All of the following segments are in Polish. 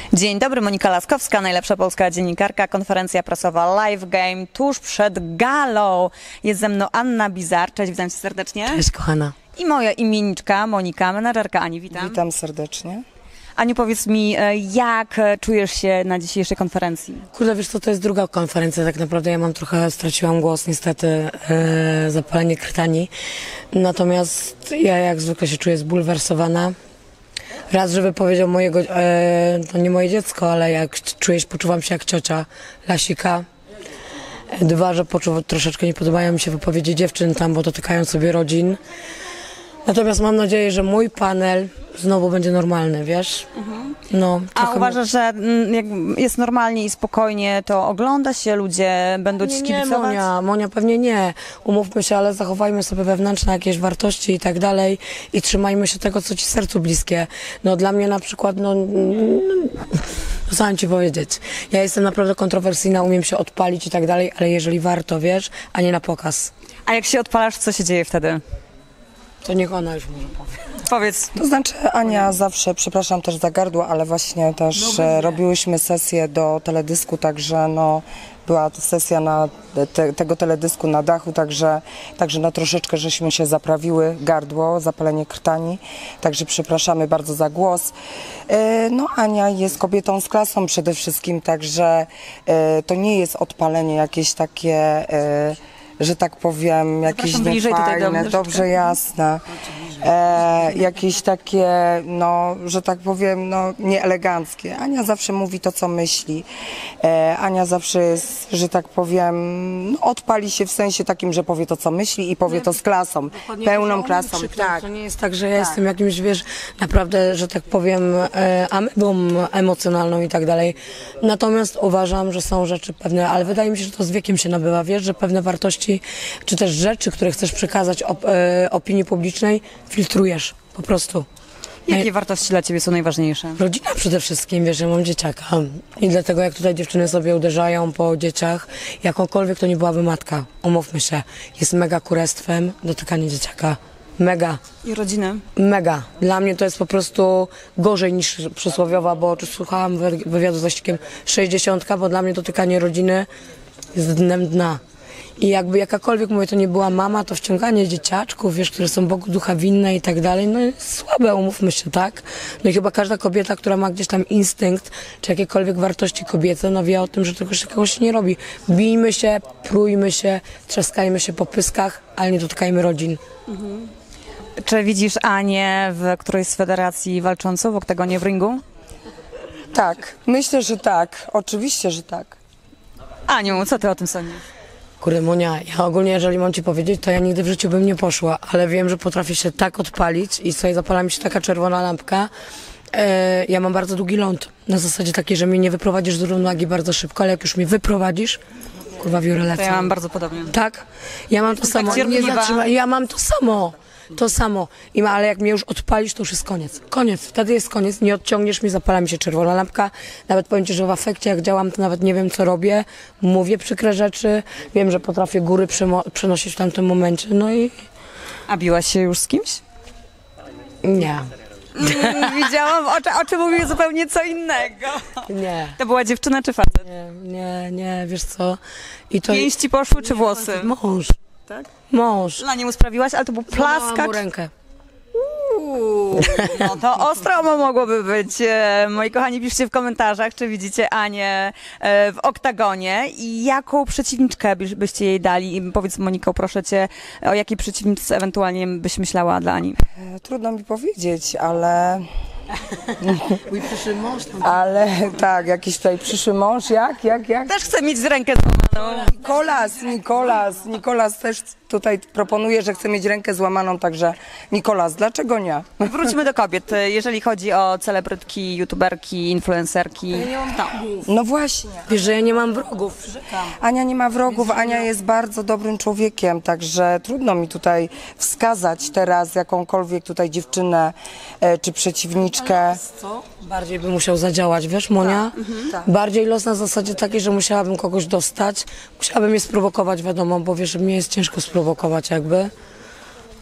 Dzień dobry, Monika Laskowska, najlepsza polska dziennikarka, konferencja prasowa Live Game tuż przed galą. Jest ze mną Anna Bizar, cześć, witam cię serdecznie. Cześć kochana. I moja imienniczka Monika, menadżerka Ani, witam. Witam serdecznie. Aniu, powiedz mi, jak czujesz się na dzisiejszej konferencji? Kurde, wiesz co, to jest druga konferencja, tak naprawdę ja straciłam głos niestety, zapalenie krtani. Natomiast ja jak zwykle się czuję zbulwersowana. Raz, że wypowiedział mojego, to nie moje dziecko, ale jak czuję, poczuwam się jak ciocia Lasika. Dwa, że troszeczkę nie podobają mi się wypowiedzi dziewczyn tam, bo dotykają sobie rodzin. Natomiast mam nadzieję, że mój panel znowu będzie normalny, wiesz? No, A uważasz, że jak jest normalnie i spokojnie, to ogląda się, ludzie będą ci kibicować? Nie, Monia, pewnie nie. Umówmy się, ale zachowajmy sobie wewnętrzne jakieś wartości i tak dalej i trzymajmy się tego, co ci sercu bliskie. No dla mnie na przykład, co mam ci powiedzieć, ja jestem naprawdę kontrowersyjna, umiem się odpalić i tak dalej, ale jeżeli warto, wiesz, a nie na pokaz. A jak się odpalasz, co się dzieje wtedy? To niech ona już może powie. Powiedz. To znaczy Ania zawsze, przepraszam też za gardło, ale właśnie też robiłyśmy sesję do teledysku, także była to sesja na tego teledysku na dachu, także troszeczkę żeśmy się zaprawiły, gardło, zapalenie krtani, także przepraszamy bardzo za głos. Ania jest kobietą z klasą przede wszystkim, także to nie jest odpalenie jakieś takie, że tak powiem, jakieś niefajne, dobrze, jasne. Jakieś takie, że tak powiem, nieeleganckie. Ania zawsze mówi to, co myśli. Ania zawsze jest, że tak powiem, odpali się w sensie takim, że powie to, co myśli i powie to z klasą, pełną klasą. Tak. To nie jest tak, że ja jestem jakimś, wiesz, naprawdę, że tak powiem, amebą emocjonalną i tak dalej. Natomiast uważam, że są rzeczy pewne, ale wydaje mi się, że to z wiekiem się nabywa, wiesz, że pewne wartości, czy też rzeczy, które chcesz przekazać opinii publicznej, filtrujesz po prostu. Jakie wartości dla ciebie są najważniejsze? Rodzina przede wszystkim, wiesz, ja mam dzieciaka i dlatego jak tutaj dziewczyny sobie uderzają po dzieciach, jakąkolwiek to nie byłaby matka, umówmy się, jest mega kurestwem dotykanie dzieciaka. Mega. I rodziny? Mega. Dla mnie to jest po prostu gorzej niż przysłowiowa, bo słuchałam wywiadu z Łasikiem 60, bo dla mnie dotykanie rodziny jest dnem dna. I jakby jakakolwiek, mówię, to nie była mama, to wciąganie dzieciaczków, wiesz, które są Bogu ducha winne i tak dalej, jest słabe, umówmy się, tak? No i chyba każda kobieta, która ma gdzieś tam instynkt, czy jakiekolwiek wartości kobiece, wie o tym, że tego się nie robi. Bijmy się, prójmy się, trzaskajmy się po pyskach, ale nie dotykajmy rodzin. Czy widzisz Anię w którejś z federacji walczącą w oktagonie, w ringu? Tak, myślę, że tak. Oczywiście, że tak. Aniu, co ty o tym sądzisz? Kurde, Monia, ja ogólnie, jeżeli mam ci powiedzieć, to ja nigdy w życiu bym nie poszła, ale wiem, że potrafię się tak odpalić i sobie zapala mi się taka czerwona lampka. Ja mam bardzo długi ląd, na zasadzie takiej, że mnie nie wyprowadzisz z równowagi bardzo szybko, ale jak już mnie wyprowadzisz, kurwa, wióry lecą. To ja mam bardzo podobnie. Tak? Ja mam to samo. Ja mam to samo. To samo. Ale jak mnie już odpalisz, to już jest koniec. Koniec. Wtedy jest koniec. Nie odciągniesz mnie, zapala mi się czerwona lampka. Nawet powiem ci, że w afekcie jak działam, to nawet nie wiem, co robię. Mówię przykre rzeczy. Wiem, że potrafię góry przenosić w tamtym momencie. A biłaś się już z kimś? Nie. Widziałam, oczy mówiły zupełnie co innego. Nie. To była dziewczyna czy facet? Nie, wiesz co? Pięści poszły czy włosy? Mąż. Tak? Mąż. Dla niemu sprawiłaś, ale to był plaskacz. Mu rękę. No to ostro mogłoby być. Moi kochani, piszcie w komentarzach, czy widzicie Anię w oktagonie i jaką przeciwniczkę byście jej dali. I powiedz, Moniko, proszę cię, o jakiej przeciwniczce ewentualnie byś myślała dla Ani? Trudno mi powiedzieć, ale... Mój przyszły mąż. Ale tak, jakiś tutaj przyszły mąż, jak? Też chcę mieć rękę złamaną. Nikolas też tutaj proponuje, że chce mieć rękę złamaną, także Nikolas, dlaczego nie? Wróćmy do kobiet. Jeżeli chodzi o celebrytki, youtuberki, influencerki. No właśnie. Wiesz, że ja nie mam wrogów. Ania nie ma wrogów, Ania jest bardzo dobrym człowiekiem, także trudno mi tutaj wskazać teraz jakąkolwiek tutaj dziewczynę czy przeciwniczkę. Co? Bardziej bym musiał zadziałać, wiesz, Monia? Tak. Bardziej los na zasadzie takiej, że musiałabym kogoś dostać. Musiałabym je sprowokować, wiadomo, bo wiesz, że mnie jest ciężko sprowokować jakby.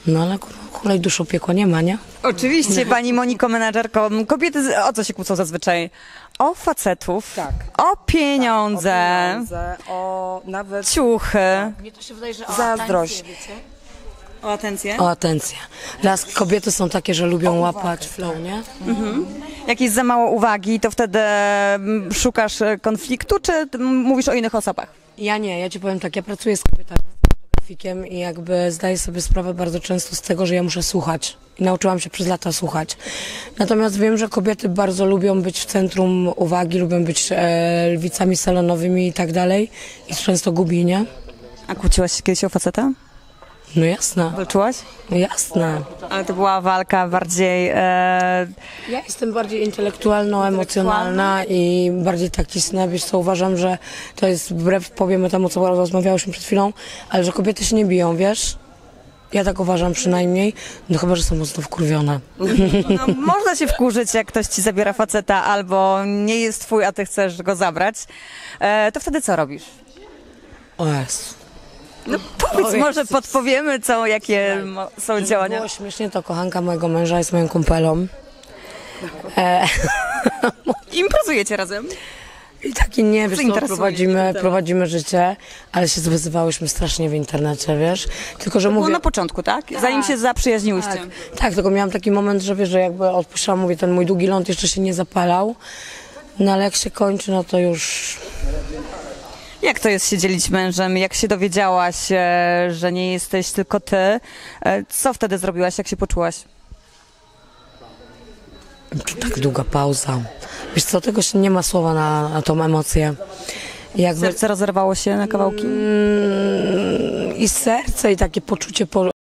No ale hulaj duszą piekła nie ma, nie? Oczywiście, pani Moniko, menadżerko, kobiety o co się kłócą zazwyczaj? O facetów, Tak. o pieniądze, O nawet ciuchy, Mnie to się wydaje, że zazdrość. o atencję. O atencję. Las kobiety są takie, że lubią łapać flow, nie? Jak jest za mało uwagi, to wtedy szukasz konfliktu, czy mówisz o innych osobach? Ja nie, ja ci powiem tak, ja pracuję z kobietami, z grafikiem i jakby zdaję sobie sprawę bardzo często z tego, że ja muszę słuchać. I nauczyłam się przez lata słuchać. Natomiast wiem, że kobiety bardzo lubią być w centrum uwagi, lubią być lwicami salonowymi i tak dalej. I często gubi, nie? A kłóciłaś się kiedyś o faceta? No jasne, Walczyłaś? no jasne. Ale to była walka bardziej... Ja jestem bardziej intelektualno-emocjonalna i bardziej taktyczna, wiesz co, uważam, że to jest wbrew powiemy temu, co rozmawiałyśmy przed chwilą, ale że kobiety się nie biją, wiesz? Ja tak uważam przynajmniej, no chyba, że są mocno wkurwione. No, można się wkurzyć, jak ktoś ci zabiera faceta albo nie jest twój, a ty chcesz go zabrać. To wtedy co robisz? O Jezu. No powiedz, Jezus. może podpowiemy, jakie są działania. Było śmiesznie, to kochanka mojego męża jest moją kumpelą. Imprezujecie razem? I taki nie, wiesz co, Zainteresuje prowadzimy życie, ale się zwyzywałyśmy strasznie w internecie, wiesz? Tylko, że Było mówię... na początku, tak? Zanim się zaprzyjaźniłyście. Tak, tylko miałam taki moment, że wiesz, że jakby odpuszczałam, mówię, ten mój długi ląd jeszcze się nie zapalał, no ale jak się kończy, no to już... Jak to jest się dzielić mężem? Jak się dowiedziałaś, że nie jesteś tylko ty? Co wtedy zrobiłaś? Jak się poczułaś? Tak długa pauza. Wiesz co, tego się nie ma słowa na tą emocję. Jakby... Serce rozerwało się na kawałki? I serce, i takie poczucie